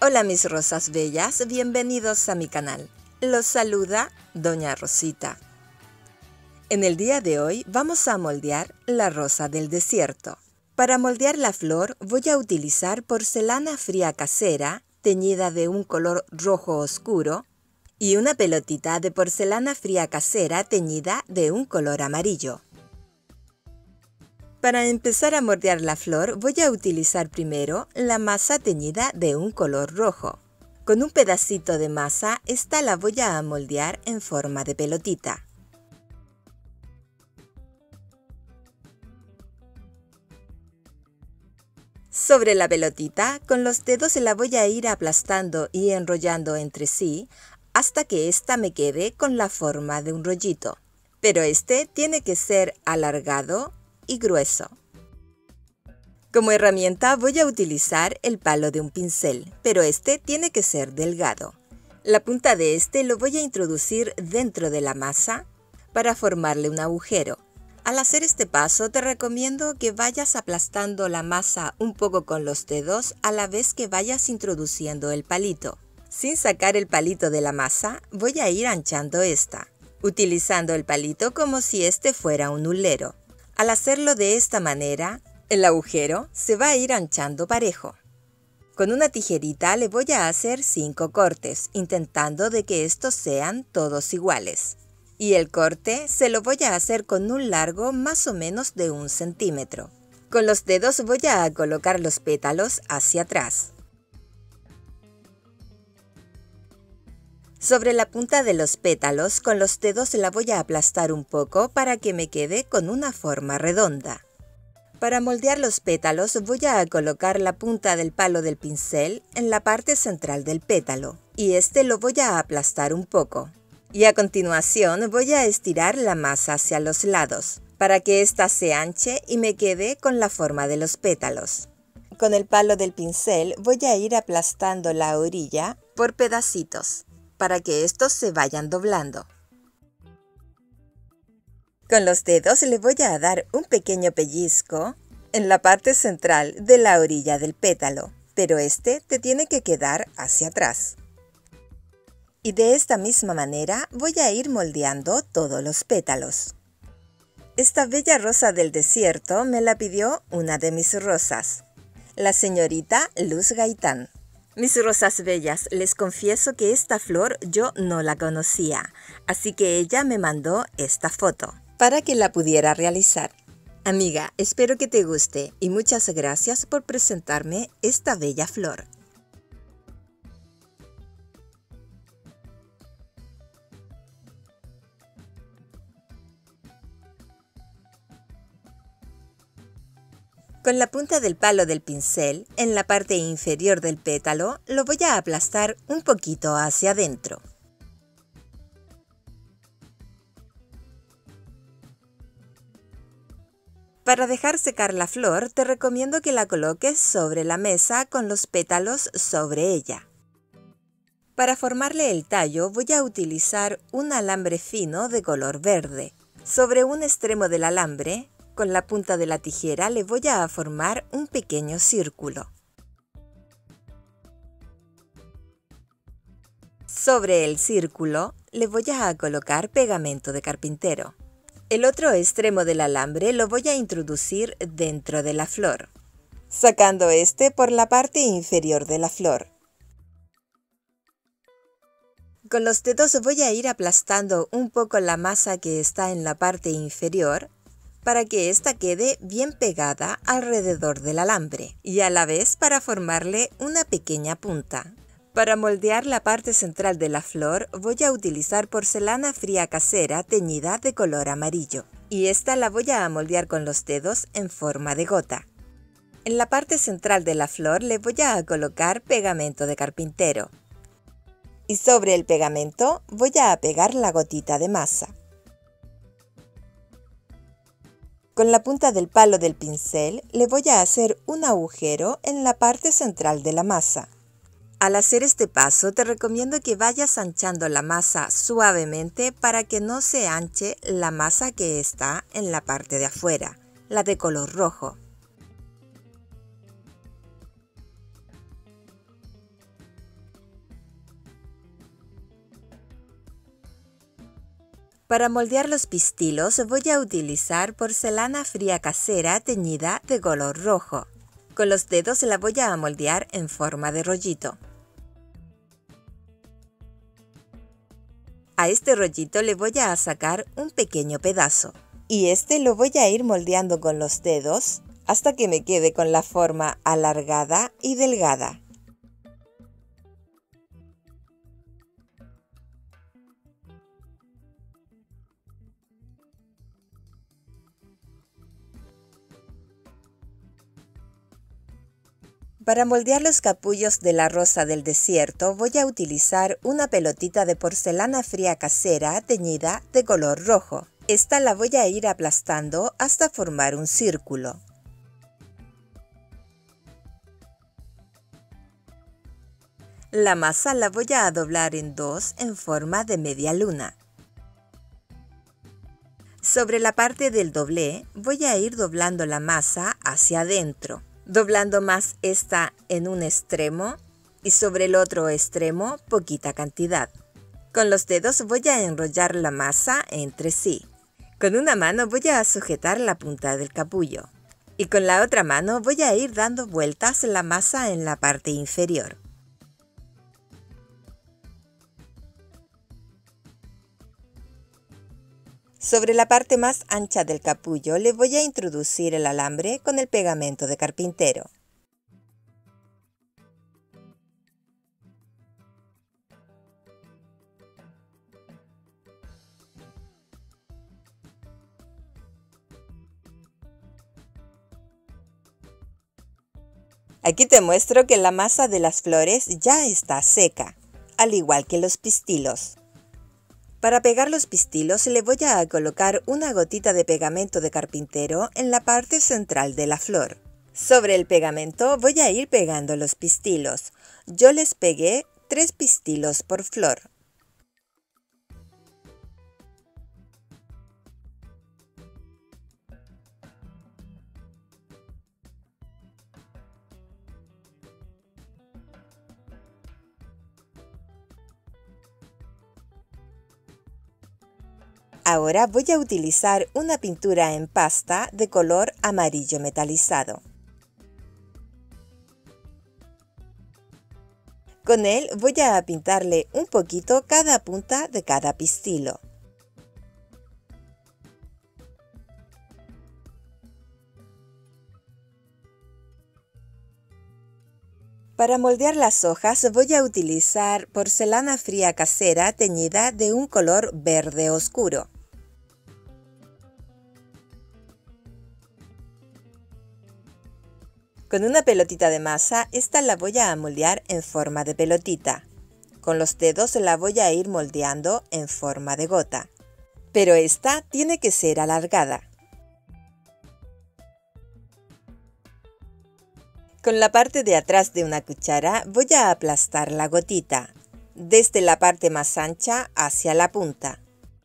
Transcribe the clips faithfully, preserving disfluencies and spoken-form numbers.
Hola mis rosas bellas, bienvenidos a mi canal. Los saluda Doña Rosita. En el día de hoy vamos a moldear la rosa del desierto. Para moldear la flor voy a utilizar porcelana fría casera teñida de un color rojo oscuro y una pelotita de porcelana fría casera teñida de un color amarillo. Para empezar a moldear la flor voy a utilizar primero la masa teñida de un color rojo. Con un pedacito de masa, esta la voy a moldear en forma de pelotita. Sobre la pelotita, con los dedos la voy a ir aplastando y enrollando entre sí hasta que ésta me quede con la forma de un rollito. Pero este tiene que ser alargado y grueso. Como herramienta voy a utilizar el palo de un pincel, pero este tiene que ser delgado. La punta de este lo voy a introducir dentro de la masa para formarle un agujero. Al hacer este paso te recomiendo que vayas aplastando la masa un poco con los dedos a la vez que vayas introduciendo el palito. Sin sacar el palito de la masa, voy a ir anchando esta, utilizando el palito como si este fuera un hulero. Al hacerlo de esta manera, el agujero se va a ir anchando parejo. Con una tijerita le voy a hacer cinco cortes, intentando de que estos sean todos iguales. Y el corte se lo voy a hacer con un largo más o menos de un centímetro. Con los dedos voy a colocar los pétalos hacia atrás. Sobre la punta de los pétalos, con los dedos la voy a aplastar un poco para que me quede con una forma redonda. Para moldear los pétalos voy a colocar la punta del palo del pincel en la parte central del pétalo y este lo voy a aplastar un poco. Y a continuación voy a estirar la masa hacia los lados para que ésta se anche y me quede con la forma de los pétalos. Con el palo del pincel voy a ir aplastando la orilla por pedacitos para que estos se vayan doblando. Con los dedos le voy a dar un pequeño pellizco en la parte central de la orilla del pétalo, pero este te tiene que quedar hacia atrás. Y de esta misma manera voy a ir moldeando todos los pétalos. Esta bella rosa del desierto me la pidió una de mis rosas, la señorita Luz Gaitán. Mis rosas bellas, les confieso que esta flor yo no la conocía, así que ella me mandó esta foto para que la pudiera realizar. Amiga, espero que te guste y muchas gracias por presentarme esta bella flor. Con la punta del palo del pincel, en la parte inferior del pétalo, lo voy a aplastar un poquito hacia adentro. Para dejar secar la flor, te recomiendo que la coloques sobre la mesa con los pétalos sobre ella. Para formarle el tallo, voy a utilizar un alambre fino de color verde. Sobre un extremo del alambre, con la punta de la tijera le voy a formar un pequeño círculo. Sobre el círculo le voy a colocar pegamento de carpintero. El otro extremo del alambre lo voy a introducir dentro de la flor, sacando este por la parte inferior de la flor. Con los dedos voy a ir aplastando un poco la masa que está en la parte inferior para que ésta quede bien pegada alrededor del alambre y a la vez para formarle una pequeña punta. Para moldear la parte central de la flor voy a utilizar porcelana fría casera teñida de color amarillo y esta la voy a moldear con los dedos en forma de gota. En la parte central de la flor le voy a colocar pegamento de carpintero y sobre el pegamento voy a pegar la gotita de masa. Con la punta del palo del pincel le voy a hacer un agujero en la parte central de la masa. Al hacer este paso te recomiendo que vayas anchando la masa suavemente para que no se anche la masa que está en la parte de afuera, la de color rojo. Para moldear los pistilos voy a utilizar porcelana fría casera teñida de color rojo. Con los dedos la voy a moldear en forma de rollito. A este rollito le voy a sacar un pequeño pedazo. Y este lo voy a ir moldeando con los dedos hasta que me quede con la forma alargada y delgada. Para moldear los capullos de la rosa del desierto voy a utilizar una pelotita de porcelana fría casera teñida de color rojo. Esta la voy a ir aplastando hasta formar un círculo. La masa la voy a doblar en dos en forma de media luna. Sobre la parte del doblé voy a ir doblando la masa hacia adentro, doblando más esta en un extremo y sobre el otro extremo poquita cantidad. Con los dedos voy a enrollar la masa entre sí. Con una mano voy a sujetar la punta del capullo y con la otra mano voy a ir dando vueltas la masa en la parte inferior. Sobre la parte más ancha del capullo le voy a introducir el alambre con el pegamento de carpintero. Aquí te muestro que la masa de las flores ya está seca, al igual que los pistilos. Para pegar los pistilos le voy a colocar una gotita de pegamento de carpintero en la parte central de la flor. Sobre el pegamento voy a ir pegando los pistilos. Yo les pegué tres pistilos por flor. Ahora voy a utilizar una pintura en pasta de color amarillo metalizado. Con él voy a pintarle un poquito cada punta de cada pistilo. Para moldear las hojas voy a utilizar porcelana fría casera teñida de un color verde oscuro. Con una pelotita de masa, esta la voy a moldear en forma de pelotita. Con los dedos la voy a ir moldeando en forma de gota. Pero esta tiene que ser alargada. Con la parte de atrás de una cuchara voy a aplastar la gotita, desde la parte más ancha hacia la punta.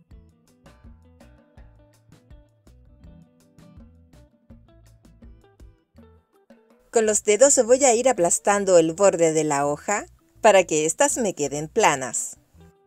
Con los dedos voy a ir aplastando el borde de la hoja para que éstas me queden planas.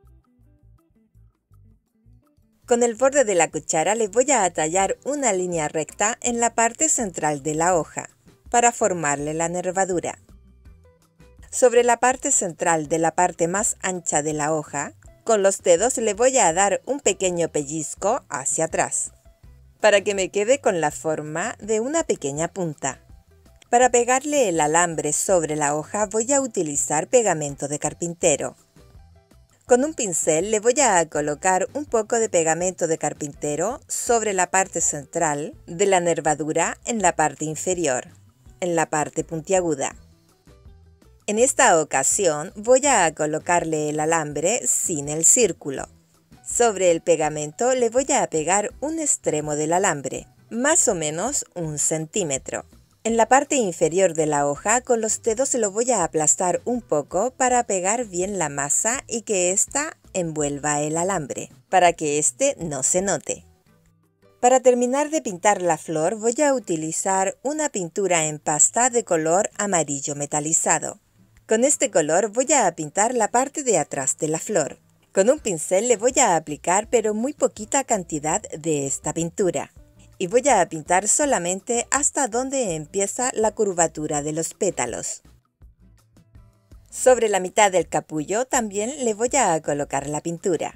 Con el borde de la cuchara le voy a tallar una línea recta en la parte central de la hoja para formarle la nervadura. Sobre la parte central de la parte más ancha de la hoja, con los dedos le voy a dar un pequeño pellizco hacia atrás, para que me quede con la forma de una pequeña punta. Para pegarle el alambre sobre la hoja voy a utilizar pegamento de carpintero. Con un pincel le voy a colocar un poco de pegamento de carpintero sobre la parte central de la nervadura en la parte inferior, en la parte puntiaguda. En esta ocasión voy a colocarle el alambre sin el círculo. Sobre el pegamento le voy a pegar un extremo del alambre, más o menos un centímetro. En la parte inferior de la hoja con los dedos lo voy a aplastar un poco para pegar bien la masa y que ésta envuelva el alambre, para que éste no se note. Para terminar de pintar la flor voy a utilizar una pintura en pasta de color amarillo metalizado. Con este color voy a pintar la parte de atrás de la flor. Con un pincel le voy a aplicar pero muy poquita cantidad de esta pintura. Y voy a pintar solamente hasta donde empieza la curvatura de los pétalos. Sobre la mitad del capullo también le voy a colocar la pintura.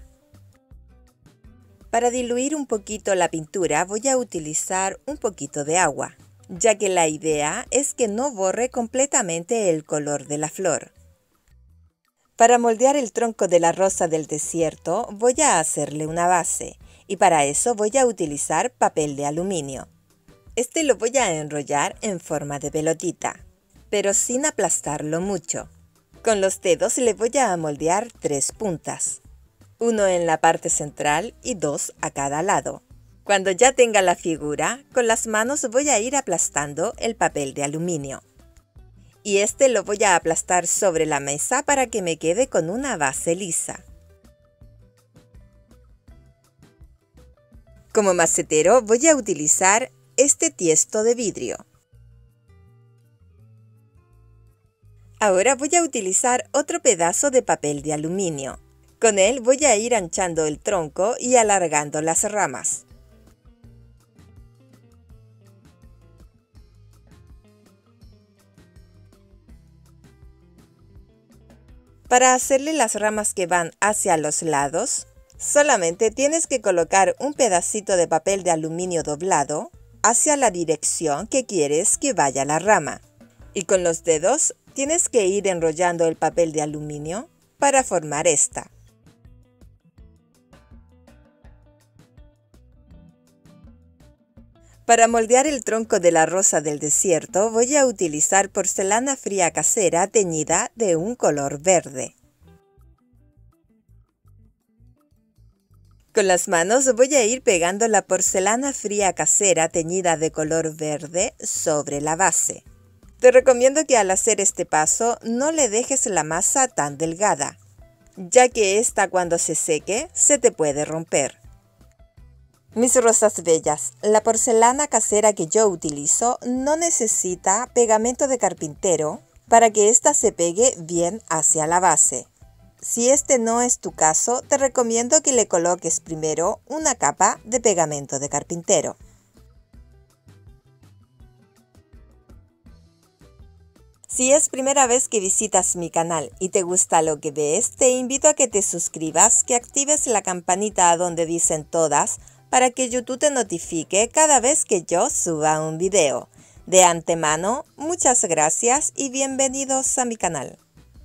Para diluir un poquito la pintura voy a utilizar un poquito de agua, ya que la idea es que no borre completamente el color de la flor. Para moldear el tronco de la rosa del desierto voy a hacerle una base y para eso voy a utilizar papel de aluminio. Este lo voy a enrollar en forma de pelotita, pero sin aplastarlo mucho. Con los dedos le voy a moldear tres puntas, uno en la parte central y dos a cada lado. Cuando ya tenga la figura, con las manos voy a ir aplastando el papel de aluminio. Y este lo voy a aplastar sobre la mesa para que me quede con una base lisa. Como macetero voy a utilizar este tiesto de vidrio. Ahora voy a utilizar otro pedazo de papel de aluminio. Con él voy a ir anchando el tronco y alargando las ramas. Para hacerle las ramas que van hacia los lados, solamente tienes que colocar un pedacito de papel de aluminio doblado hacia la dirección que quieres que vaya la rama. Y con los dedos tienes que ir enrollando el papel de aluminio para formar esta. Para moldear el tronco de la rosa del desierto voy a utilizar porcelana fría casera teñida de un color verde. Con las manos voy a ir pegando la porcelana fría casera teñida de color verde sobre la base. Te recomiendo que al hacer este paso no le dejes la masa tan delgada, ya que esta cuando se seque se te puede romper. Mis rosas bellas, la porcelana casera que yo utilizo no necesita pegamento de carpintero para que ésta se pegue bien hacia la base. Si este no es tu caso, te recomiendo que le coloques primero una capa de pegamento de carpintero. Si es primera vez que visitas mi canal y te gusta lo que ves, te invito a que te suscribas, que actives la campanita donde dicen todas, para que YouTube te notifique cada vez que yo suba un video. De antemano, muchas gracias y bienvenidos a mi canal.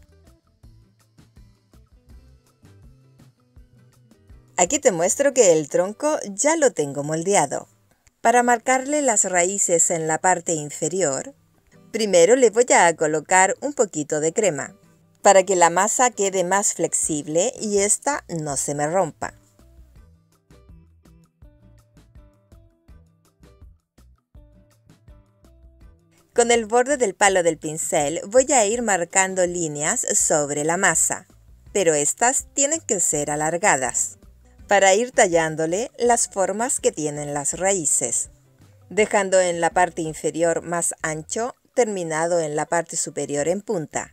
Aquí te muestro que el tronco ya lo tengo moldeado. Para marcarle las raíces en la parte inferior, primero le voy a colocar un poquito de crema, para que la masa quede más flexible y esta no se me rompa. Con el borde del palo del pincel voy a ir marcando líneas sobre la masa, pero estas tienen que ser alargadas, para ir tallándole las formas que tienen las raíces, dejando en la parte inferior más ancho, terminado en la parte superior en punta.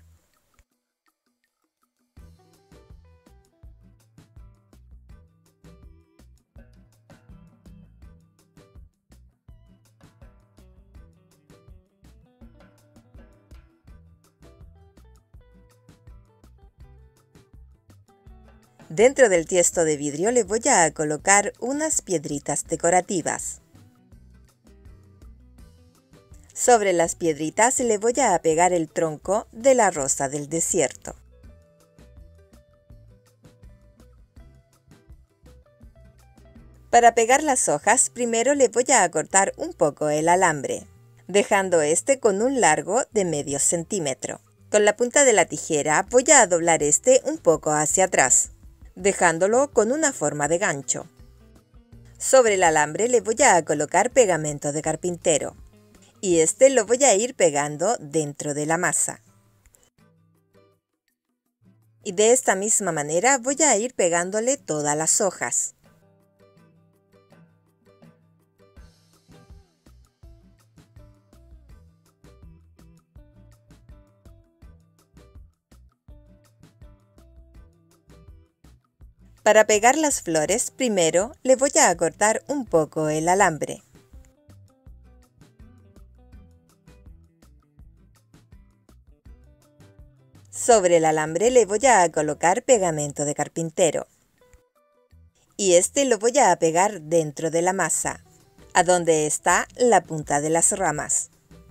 Dentro del tiesto de vidrio le voy a colocar unas piedritas decorativas. Sobre las piedritas le voy a pegar el tronco de la rosa del desierto. Para pegar las hojas, primero le voy a cortar un poco el alambre, dejando este con un largo de medio centímetro. Con la punta de la tijera voy a doblar este un poco hacia atrás, dejándolo con una forma de gancho. Sobre el alambre le voy a colocar pegamento de carpintero y este lo voy a ir pegando dentro de la masa. Y de esta misma manera voy a ir pegándole todas las hojas. Para pegar las flores, primero le voy a acortar un poco el alambre. Sobre el alambre le voy a colocar pegamento de carpintero. Y este lo voy a pegar dentro de la masa, a donde está la punta de las ramas.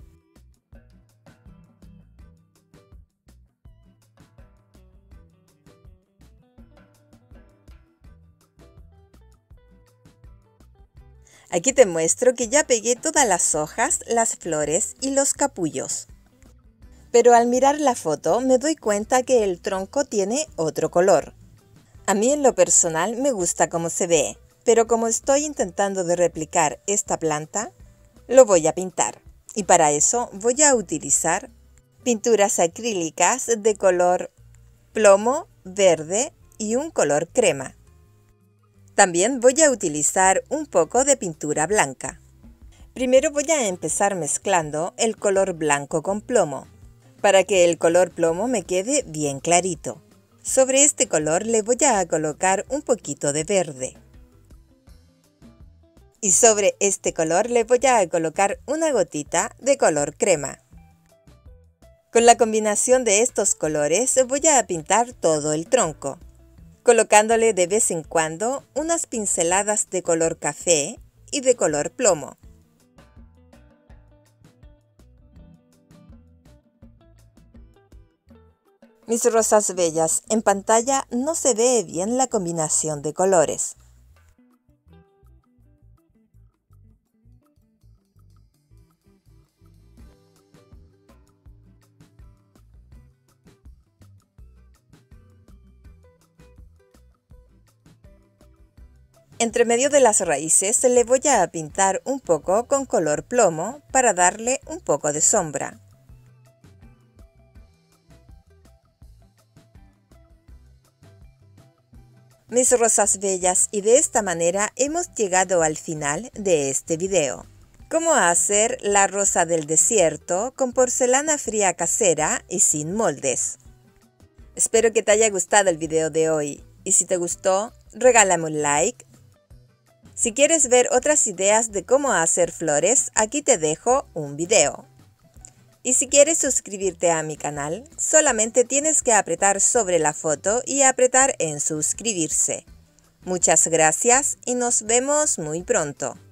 Aquí te muestro que ya pegué todas las hojas, las flores y los capullos. Pero al mirar la foto me doy cuenta que el tronco tiene otro color. A mí en lo personal me gusta cómo se ve, pero como estoy intentando de replicar esta planta, lo voy a pintar. Y para eso voy a utilizar pinturas acrílicas de color plomo, verde y un color crema. También voy a utilizar un poco de pintura blanca. Primero voy a empezar mezclando el color blanco con plomo, para que el color plomo me quede bien clarito. Sobre este color le voy a colocar un poquito de verde. Y sobre este color le voy a colocar una gotita de color crema. Con la combinación de estos colores voy a pintar todo el tronco, colocándole de vez en cuando unas pinceladas de color café y de color plomo. Mis rosas bellas, en pantalla no se ve bien la combinación de colores. Entre medio de las raíces le voy a pintar un poco con color plomo para darle un poco de sombra. Mis rosas bellas, y de esta manera hemos llegado al final de este video. Cómo hacer la rosa del desierto con porcelana fría casera y sin moldes. Espero que te haya gustado el video de hoy, y si te gustó, regálame un like. Si quieres ver otras ideas de cómo hacer flores, aquí te dejo un video. Y si quieres suscribirte a mi canal, solamente tienes que apretar sobre la foto y apretar en suscribirse. Muchas gracias y nos vemos muy pronto.